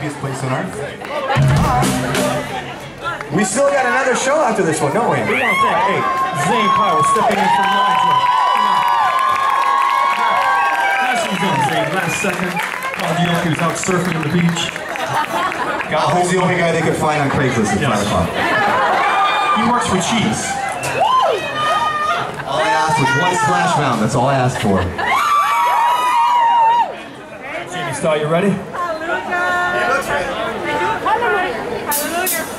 happiest place on earth. We still got another show after this one, don't we? We want to thank Zane Powell stepping in from Nigel. Nicely done, Zane. Last second. He was out surfing on the beach. He's the only guy they could find on Craigslist at 5 o'clock. He works for cheese. All I asked was one Splash Mountain. That's all I asked for. Jamie Starr, you ready? Hallelujah. He looks ready. Hallelujah. Hallelujah.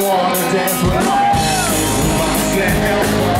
wanna dance with me. Who wants to help